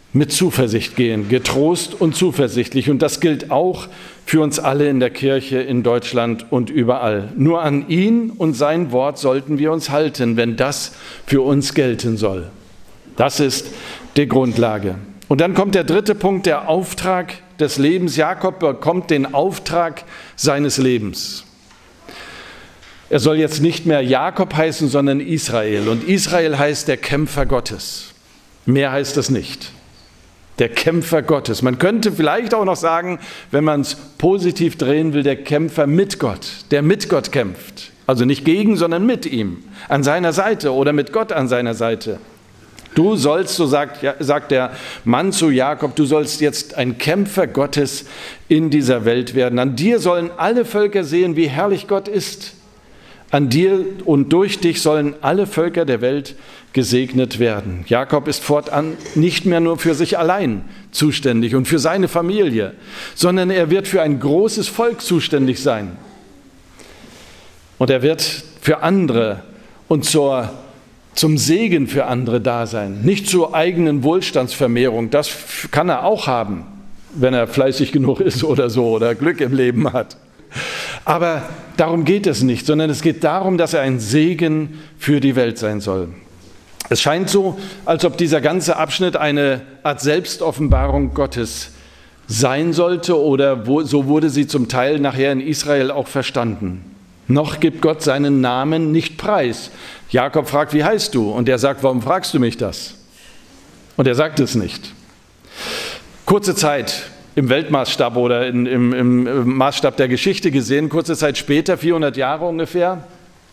mit Zuversicht gehen, getrost und zuversichtlich. Und das gilt auch für uns alle in der Kirche in Deutschland und überall. Nur an ihn und sein Wort sollten wir uns halten, wenn das für uns gelten soll. Das ist die Grundlage. Und dann kommt der dritte Punkt, der Auftrag des Lebens. Jakob bekommt den Auftrag seines Lebens. Er soll jetzt nicht mehr Jakob heißen, sondern Israel. Und Israel heißt der Kämpfer Gottes. Mehr heißt es nicht. Der Kämpfer Gottes. Man könnte vielleicht auch noch sagen, wenn man es positiv drehen will, der Kämpfer mit Gott, der mit Gott kämpft. Also nicht gegen, sondern mit ihm, an seiner Seite oder mit Gott an seiner Seite. Du sollst, so sagt der Mann zu Jakob, du sollst jetzt ein Kämpfer Gottes in dieser Welt werden. An dir sollen alle Völker sehen, wie herrlich Gott ist. An dir und durch dich sollen alle Völker der Welt gesegnet werden. Jakob ist fortan nicht mehr nur für sich allein zuständig und für seine Familie, sondern er wird für ein großes Volk zuständig sein. Und er wird für andere und zum Segen für andere da sein. Nicht zur eigenen Wohlstandsvermehrung, das kann er auch haben, wenn er fleißig genug ist oder so oder Glück im Leben hat. Aber darum geht es nicht, sondern es geht darum, dass er ein Segen für die Welt sein soll. Es scheint so, als ob dieser ganze Abschnitt eine Art Selbstoffenbarung Gottes sein sollte oder so wurde sie zum Teil nachher in Israel auch verstanden. Noch gibt Gott seinen Namen nicht preis. Jakob fragt, wie heißt du? Und er sagt, warum fragst du mich das? Und er sagt es nicht. Kurze Zeit im Weltmaßstab oder im Maßstab der Geschichte gesehen, kurze Zeit später, 400 Jahre ungefähr,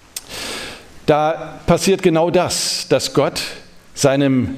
da passiert genau das, dass Gott seinem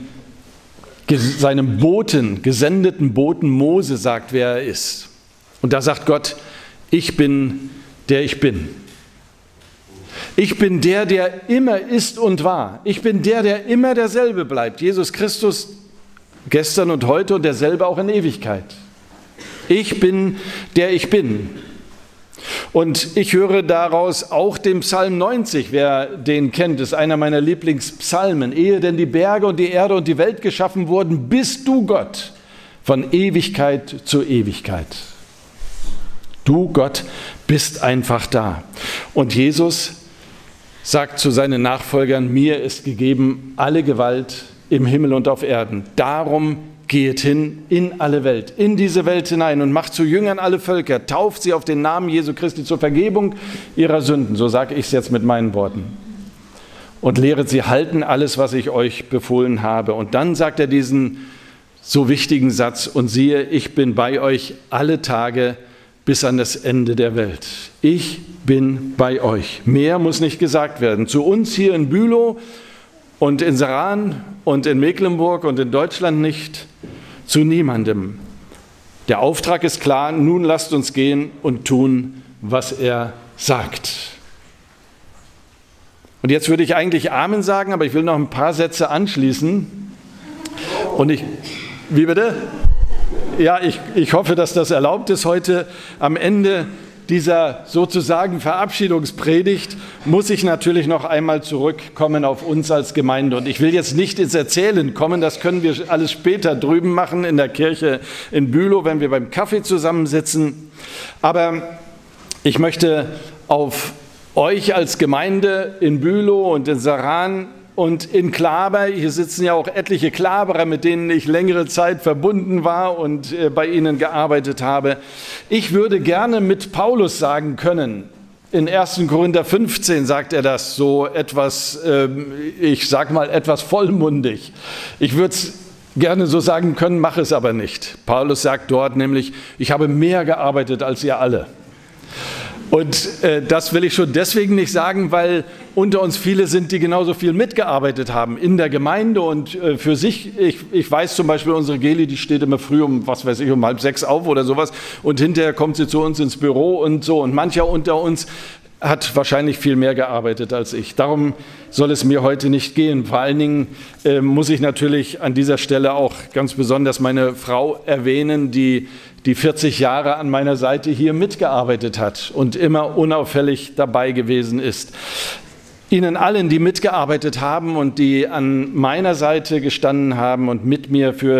Boten, gesendeten Boten Mose sagt, wer er ist. Und da sagt Gott, ich bin, der ich bin. Ich bin der immer ist und war. Ich bin der immer derselbe bleibt. Jesus Christus gestern und heute und derselbe auch in Ewigkeit. Ich bin, der ich bin. Und ich höre daraus auch den Psalm 90, wer den kennt, ist einer meiner Lieblingspsalmen. Ehe denn die Berge und die Erde und die Welt geschaffen wurden, bist du Gott, von Ewigkeit zu Ewigkeit. Du, Gott, bist einfach da. Und Jesus sagt zu seinen Nachfolgern, mir ist gegeben alle Gewalt im Himmel und auf Erden. Darum geht hin in alle Welt, in diese Welt hinein und macht zu Jüngern alle Völker, tauft sie auf den Namen Jesu Christi zur Vergebung ihrer Sünden, so sage ich es jetzt mit meinen Worten, und lehret sie halten alles, was ich euch befohlen habe. Und dann sagt er diesen so wichtigen Satz, und siehe, ich bin bei euch alle Tage bis an das Ende der Welt. Ich bin bei euch. Mehr muss nicht gesagt werden. Zu uns hier in Bülow und in Saran und in Mecklenburg und in Deutschland nicht, zu niemandem. Der Auftrag ist klar, nun lasst uns gehen und tun, was er sagt. Und jetzt würde ich eigentlich Amen sagen, aber ich will noch ein paar Sätze anschließen. Und wie bitte? Ja, ich hoffe, dass das erlaubt ist. Heute am Ende dieser sozusagen Verabschiedungspredigt muss ich natürlich noch einmal zurückkommen auf uns als Gemeinde. Und ich will jetzt nicht ins Erzählen kommen, das können wir alles später drüben machen in der Kirche in Bülow, wenn wir beim Kaffee zusammensitzen. Aber ich möchte auf euch als Gemeinde in Bülow und in Saran und in Klaber, hier sitzen ja auch etliche Klaberer, mit denen ich längere Zeit verbunden war und bei ihnen gearbeitet habe. Ich würde gerne mit Paulus sagen können, in 1. Korinther 15 sagt er das so etwas, ich sage mal etwas vollmundig. Ich würde es gerne so sagen können, mache es aber nicht. Paulus sagt dort nämlich, ich habe mehr gearbeitet als ihr alle. Und das will ich schon deswegen nicht sagen, weil unter uns viele sind, die genauso viel mitgearbeitet haben in der Gemeinde und für sich. Ich weiß zum Beispiel, unsere Geli, die steht immer früh um 5:30 auf oder sowas und hinterher kommt sie zu uns ins Büro und so. Und mancher unter uns hat wahrscheinlich viel mehr gearbeitet als ich. Darum soll es mir heute nicht gehen. Vor allen Dingen muss ich natürlich an dieser Stelle auch ganz besonders meine Frau erwähnen, die 40 Jahre an meiner Seite hier mitgearbeitet hat und immer unauffällig dabei gewesen ist. Ihnen allen, die mitgearbeitet haben und die an meiner Seite gestanden haben und mit mir für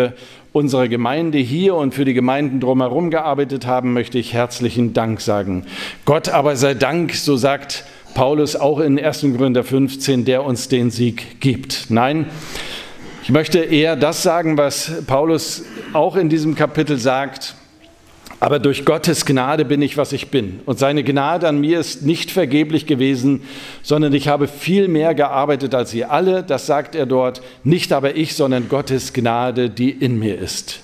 unserer Gemeinde hier und für die Gemeinden drumherum gearbeitet haben, möchte ich herzlichen Dank sagen. Gott aber sei Dank, so sagt Paulus auch in 1. Korinther 15, der uns den Sieg gibt. Nein, ich möchte eher das sagen, was Paulus auch in diesem Kapitel sagt. Aber durch Gottes Gnade bin ich, was ich bin. Und seine Gnade an mir ist nicht vergeblich gewesen, sondern ich habe viel mehr gearbeitet als ihr alle. Das sagt er dort. Nicht aber ich, sondern Gottes Gnade, die in mir ist.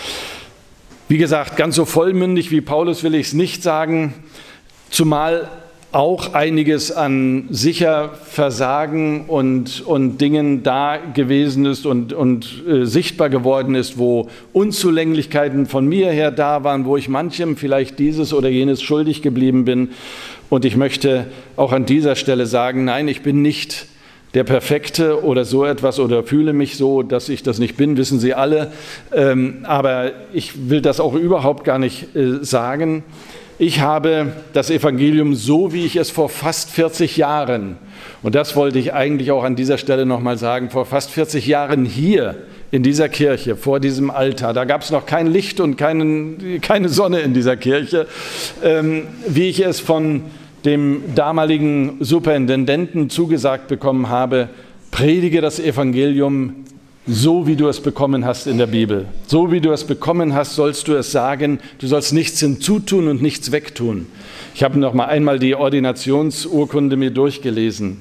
Wie gesagt, ganz so vollmündig wie Paulus will ich es nicht sagen, zumal auch einiges an sicher Versagen und Dingen da gewesen ist und sichtbar geworden ist, wo Unzulänglichkeiten von mir her da waren, wo ich manchem vielleicht dieses oder jenes schuldig geblieben bin. Und ich möchte auch an dieser Stelle sagen, nein, ich bin nicht der Perfekte oder so etwas oder fühle mich so, dass ich das nicht bin, wissen Sie alle. Aber ich will das auch überhaupt gar nicht sagen. Ich habe das Evangelium so, wie ich es vor fast 40 Jahren, und das wollte ich eigentlich auch an dieser Stelle nochmal sagen, vor fast 40 Jahren hier in dieser Kirche, vor diesem Altar, da gab es noch kein Licht und keine Sonne in dieser Kirche, wie ich es von dem damaligen Superintendenten zugesagt bekommen habe, predige das Evangelium so, wie du es bekommen hast in der Bibel. So, wie du es bekommen hast, sollst du es sagen. Du sollst nichts hinzutun und nichts wegtun. Ich habe noch mal einmal die Ordinationsurkunde mir durchgelesen.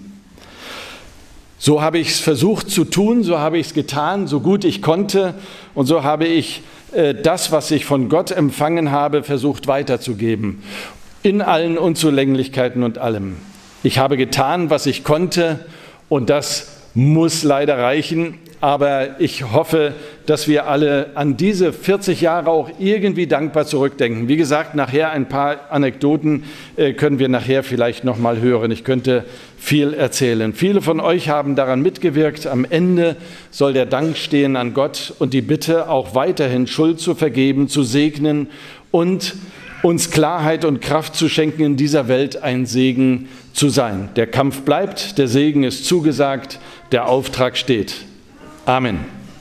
So habe ich es versucht zu tun, so habe ich es getan, so gut ich konnte. Und so habe ich das, was ich von Gott empfangen habe, versucht weiterzugeben. In allen Unzulänglichkeiten und allem. Ich habe getan, was ich konnte, und das muss leider reichen. Aber ich hoffe, dass wir alle an diese 40 Jahre auch irgendwie dankbar zurückdenken. Wie gesagt, nachher ein paar Anekdoten können wir nachher vielleicht noch mal hören. Ich könnte viel erzählen. Viele von euch haben daran mitgewirkt. Am Ende soll der Dank stehen an Gott und die Bitte, auch weiterhin Schuld zu vergeben, zu segnen und uns Klarheit und Kraft zu schenken, in dieser Welt ein Segen zu sein. Der Kampf bleibt, der Segen ist zugesagt, der Auftrag steht. Amen.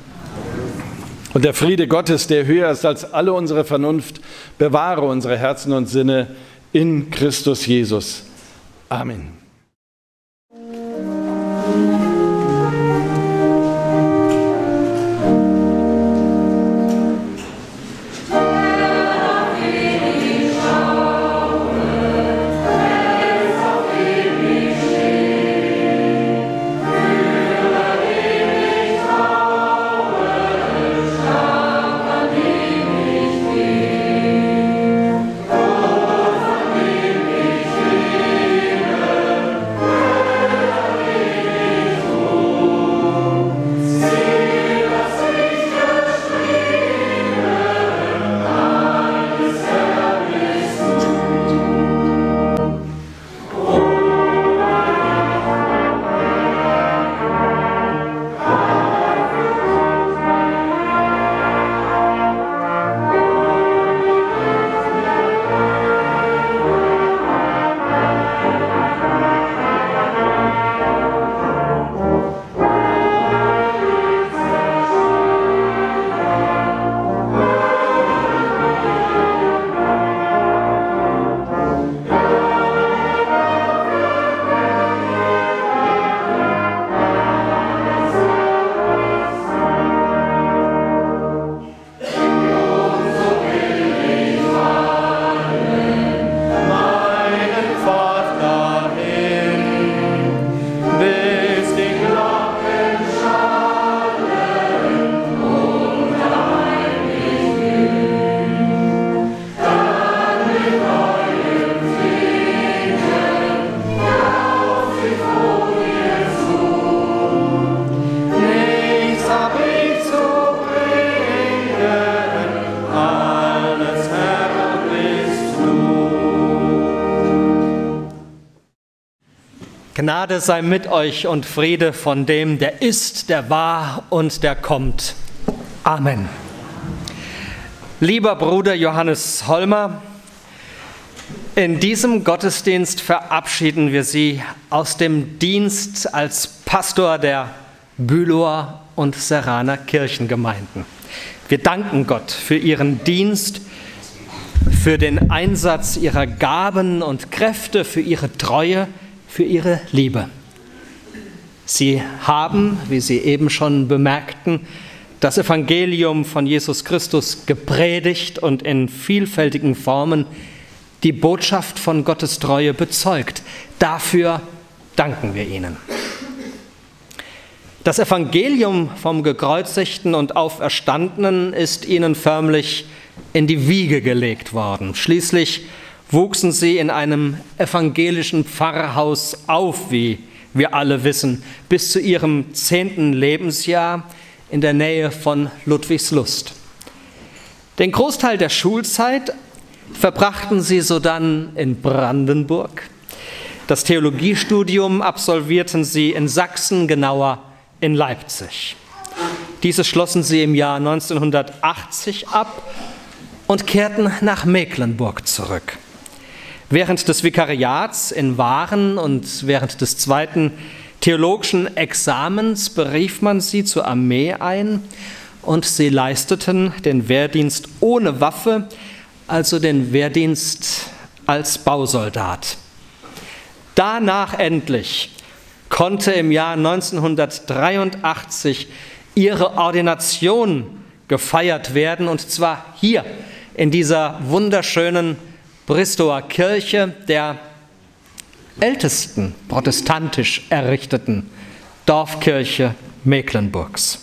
Und der Friede Gottes, der höher ist als alle unsere Vernunft, bewahre unsere Herzen und Sinne in Christus Jesus. Amen. Gnade sei mit euch und Friede von dem, der ist, der war und der kommt. Amen. Lieber Bruder Johannes Holmer, in diesem Gottesdienst verabschieden wir Sie aus dem Dienst als Pastor der Bülower und Serraner Kirchengemeinden. Wir danken Gott für ihren Dienst, für den Einsatz ihrer Gaben und Kräfte, für ihre Treue, für ihre Liebe. Sie haben, wie Sie eben schon bemerkten, das Evangelium von Jesus Christus gepredigt und in vielfältigen Formen die Botschaft von Gottes Treue bezeugt. Dafür danken wir Ihnen. Das Evangelium vom Gekreuzigten und Auferstandenen ist Ihnen förmlich in die Wiege gelegt worden. Schließlich wuchsen Sie in einem evangelischen Pfarrhaus auf, wie wir alle wissen, bis zu Ihrem 10. Lebensjahr in der Nähe von Ludwigslust. Den Großteil der Schulzeit verbrachten Sie sodann in Brandenburg. Das Theologiestudium absolvierten Sie in Sachsen, genauer in Leipzig. Dieses schlossen Sie im Jahr 1980 ab und kehrten nach Mecklenburg zurück. Während des Vikariats in Waren und während des 2. theologischen Examens berief man sie zur Armee ein und sie leisteten den Wehrdienst ohne Waffe, also den Wehrdienst als Bausoldat. Danach endlich konnte im Jahr 1983 ihre Ordination gefeiert werden, und zwar hier in dieser wunderschönen Bristower Kirche, der ältesten protestantisch errichteten Dorfkirche Mecklenburgs.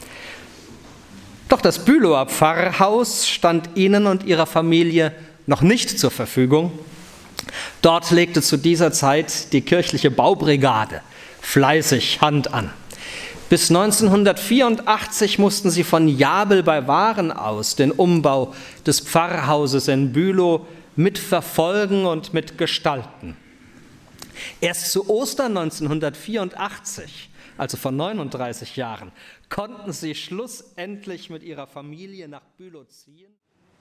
Doch das Bülower Pfarrhaus stand ihnen und ihrer Familie noch nicht zur Verfügung. Dort legte zu dieser Zeit die kirchliche Baubrigade fleißig Hand an. Bis 1984 mussten sie von Jabel bei Waren aus den Umbau des Pfarrhauses in Bülow mitverfolgen und mitgestalten. Erst zu Ostern 1984, also vor 39 Jahren, konnten sie schlussendlich mit ihrer Familie nach Bülow ziehen.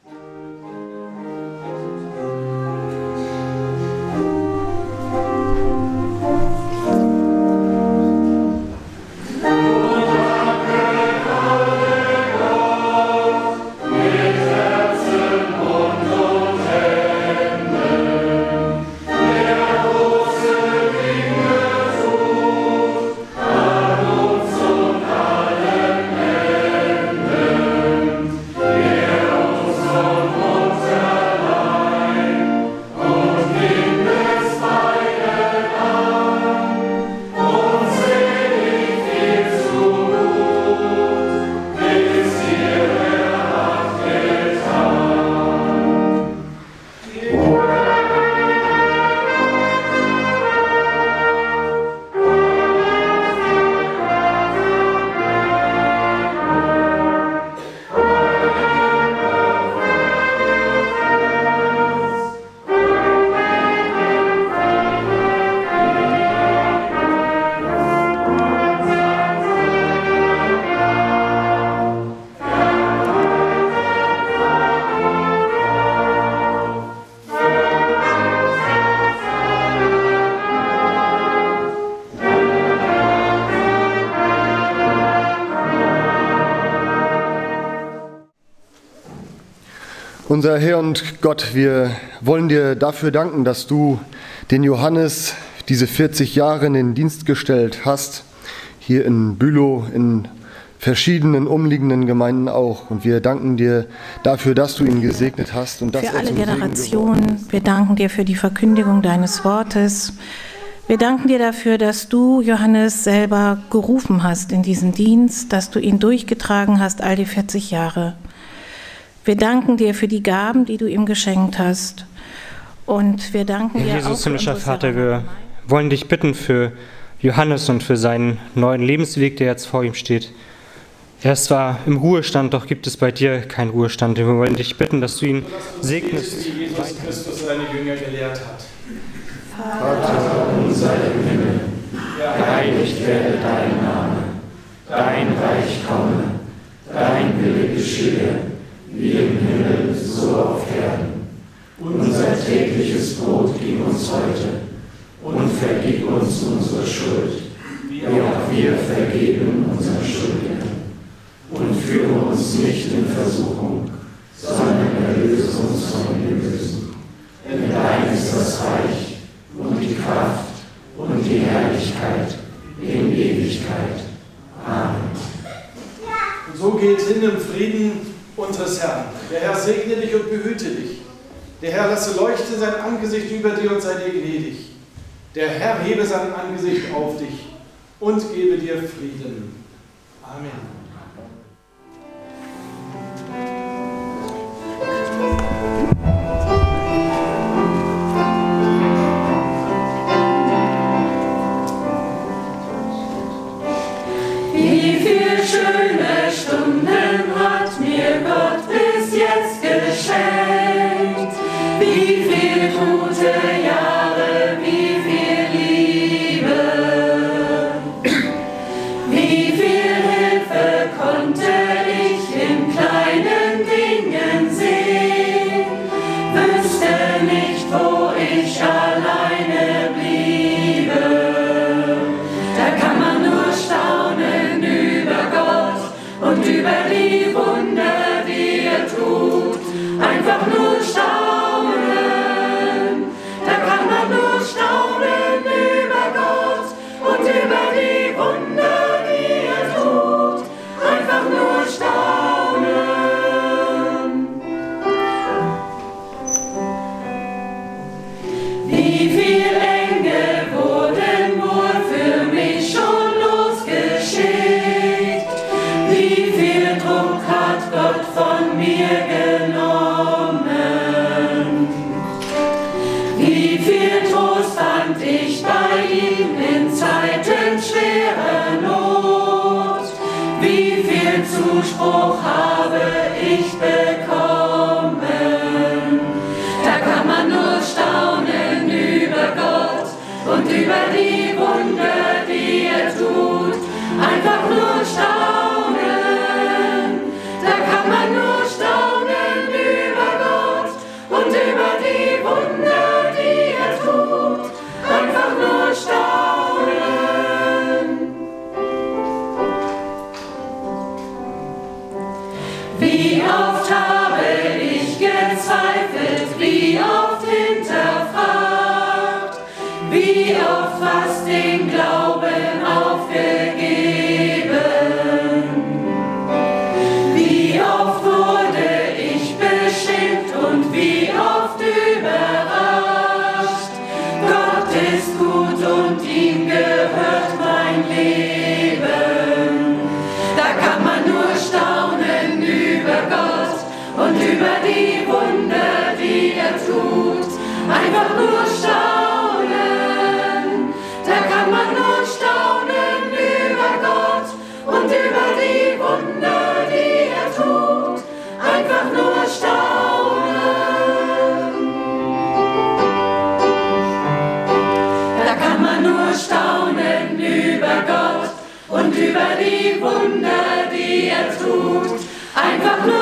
Unser Herr und Gott, wir wollen dir dafür danken, dass du den Johannes diese 40 Jahre in den Dienst gestellt hast, hier in Bülow, in verschiedenen umliegenden Gemeinden auch. Und wir danken dir dafür, dass du ihn gesegnet hast. Und dass für alle Generationen. Wir danken dir für die Verkündigung deines Wortes. Wir danken dir dafür, dass du Johannes selber gerufen hast in diesen Dienst, dass du ihn durchgetragen hast, all die 40 Jahre. Wir danken dir für die Gaben, die du ihm geschenkt hast. Und wir danken dir Jesus, himmlischer Vater, wir wollen dich bitten für Johannes und für seinen neuen Lebensweg, der jetzt vor ihm steht. Er ist zwar im Ruhestand, doch gibt es bei dir keinen Ruhestand. Wir wollen dich bitten, dass du ihn segnest. Wie Jesus Christus seine Jünger gelehrt hat. Vater unser im Himmel, geheiligt werde dein Name, dein Reich komme, dein Wille geschehe, wie im Himmel, so auf Erden. Unser tägliches Brot gib uns heute und vergib uns unsere Schuld, wie auch wir vergeben unseren Schuldigern. Und führe uns nicht in Versuchung, sondern erlöse uns von dem Bösen. Denn dein ist das Reich und die Kraft und die Herrlichkeit in Ewigkeit. Amen. Und so geht hin im Frieden unseres Herrn. Der Herr segne dich und behüte dich. Der Herr lasse leuchten sein Angesicht über dir und sei dir gnädig. Der Herr hebe sein Angesicht auf dich und gebe dir Frieden. Amen. Wie viel schöne Stunden hat mir Gott bis jetzt geschenkt. Wie viel gute Jahre, wie viel Liebe. Wie viel Hilfe konnte ich in kleinen Dingen sehen. Wüsste nicht, wo ich alleine bliebe. Da kann man nur staunen über Gott und über die Wunder, die er tut. Einfach nur staunen. Da kann man nur staunen über Gott und über die Wunder, die er tut. Einfach nur staunen. Wie viel Engel wurden wohl für mich schon losgeschickt? Wie viel Druck hat Gott von mir genommen? Wie viel Trost fand ich bei ihm in Zeiten schwerer Not? Wie viel Zuspruch habe ich bekommen? Da kann man nur staunen über Gott und über die Wunder, die er tut. Einfach nur staunen. Da kann man nur staunen über Gott und über die Wunder, die er tut. Einfach nur staunen. Wie oft habe ich gezweifelt, wie oft hinterfragt, wie oft fast den Glauben aufgegeben. Wie oft wurde ich beschimpft und wie oft überrascht. Gott ist gut und ihm gehört mein Leben. Da kann man nur staunen über Gott und über die Wunder, die er tut. Einfach nur staunen. Da kann man nur staunen über Gott und über die Wunder, die er tut. Einfach nur staunen. Da kann man nur staunen über Gott und über die Wunder, die er tut. Einfach nur